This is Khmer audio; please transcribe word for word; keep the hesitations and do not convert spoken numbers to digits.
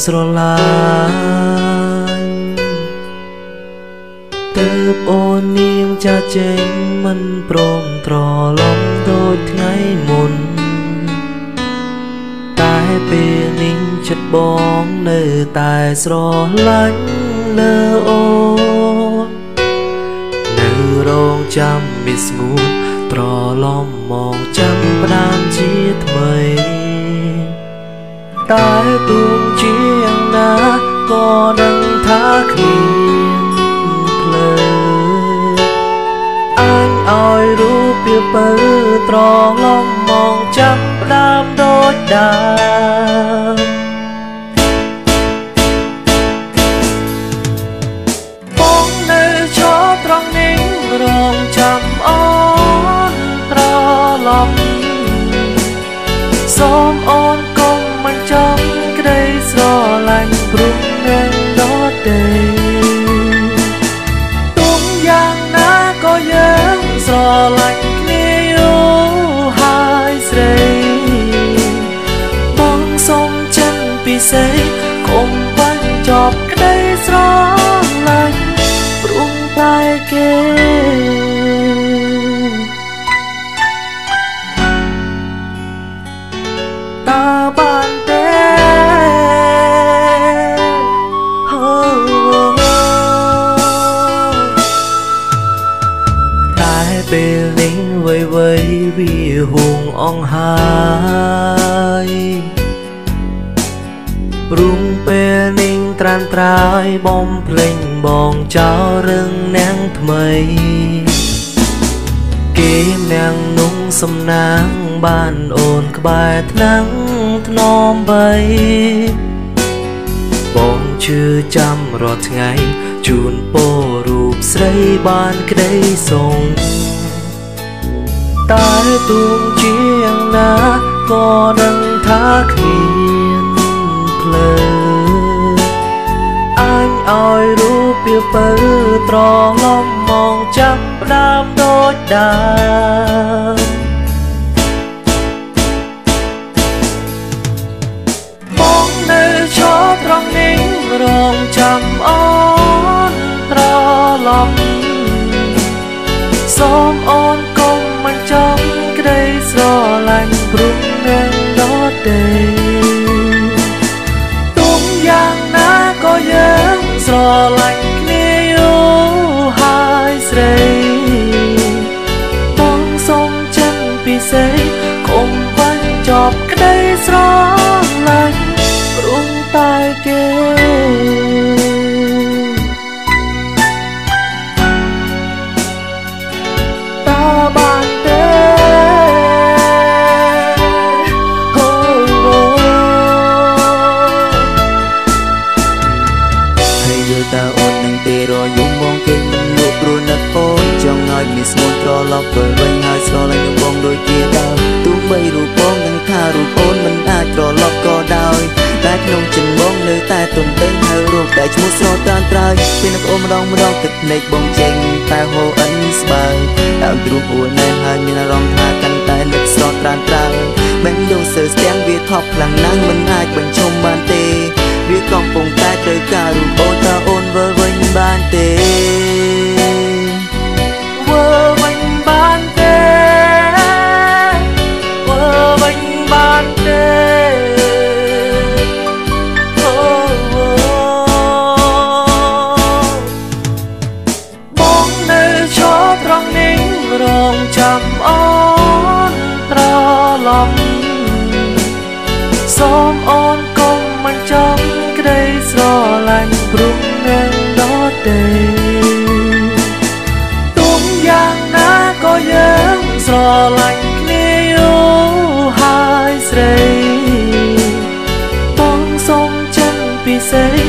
ស្រឡាញ់ទើបអូននាងចាចេញមិនព្រមត្រឡប់ដូចថ្ងៃមុនតែពេលនេះចិត្តបងនៅតែស្រឡាញ់លើអូននៅរងចាំមានស្ងួនត្រឡប់មកចាំផ្ដើមជាថ្មីតែទួងជាយ៉ាងណាក៏ដឹងថាគ្មានភ្លើអញឲ្យរូបពីបើត្រឡប់មកចាំផ្ដើមដូចដើមបងនៅឈរត្រង់នេះរងចាំអូនត្រឡប់សូមអូនកុំមិនចង់ក្តីស្រឡាញ់ព្រោះនឹងដទេទុំយ៉ាងណាក៏យើងស្រឡាញ់គ្នាយូរហើយស្រីបងសូមចិនពិសេសកុំបញ្ចប់ក្តីស្រឡាញ់ព្រោះតែគេតើបានទេតែពេលនេះវ័យវ័យវាហួងអង្ហើយព្រំពេលនេះត្រានត្រាយបំភ្លេងបងចោលរឿងនាងថ្មីគេនាងนุ่งសំណាងបានអូនក្បែរថ្នាំងថ្នមបីបងជឿចាំរាល់ថ្ងៃជូនពររូបស្រីបានក្តីសុខតែទួងជាយ៉ាងណាក៏ដឹងថាគ្មានភ្លើអញឲ្យរូបពីបើត្រឡប់មកចាំផ្ដើមដូចដើមបងនៅឈរត្រង់នេះរងចាំអូនត្រឡប់សូមអូនកុំមិនចង់ក្តីស្រឡាញ់ព្រោះនឹងដទេទុំយ៉ាងណាក៏យើងស្រឡាញ់គ្នាយូរហើយស្រីបងសូមចិនពិសេសកុំបញ្ចប់ក្តីស្រឡាញ់ព្រោះតែគេតើបានទេហើយយល់តើអូននឹងទេរយំបងគេមិនលក់ព្រោះនឹកអូនចង់ឲ្យមានស្មូនត្រឡប់ទៅវិញហើយស្រឡាញ់បងដូចជាដើមទោះបីរូបបងនឹងថារូបអូនមិនអាចត្រឡប់ក៏ដោយតែក្នុងចិត្តបងនៅតែទន្ទឹងហើយរកតែឈ្មោះស្រតានត្រើយពេលនឹកអូនម្ដងម្ដងទឹកភ្នែកបងចេញតែហូរអិនស្បើយដើមទ្រូងអូនណែហើយមានអារម្មណ៍ថាកាន់តែនឹកស្រតានត្រើយបែងដូចសើស្ទាំងវាថប់ខ្លាំងណាស់មិនអាចបញ្ឈប់បានទេវាកំពុងតែត្រូវការរូបអូនតើអូនវិលវិញបានទេវិលវិញបានទេវិលវិញបានទេបងនៅឈរត្រង់នេះរងចាំអូនត្រឡប់សូមអូនកុំមិនចង់ក្តីស្រឡាញ់ព្រោះនឹងដទេទុំយ៉ាងណាក៏យើងស្រឡាញ់គ្នាយូរហើយស្រីបងសូមចិនពិសេស